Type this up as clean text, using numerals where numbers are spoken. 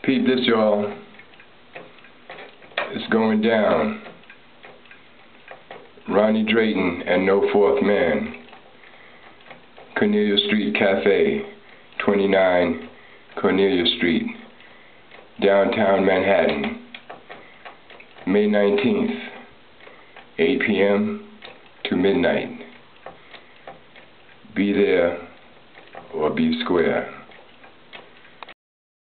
Peep this, y'all. It's going down. Ronnie Drayton and No Fourth Man. Cornelia Street Cafe, 29 Cornelia Street, downtown Manhattan. May 19th, 8 p.m. to midnight. Be there or be square.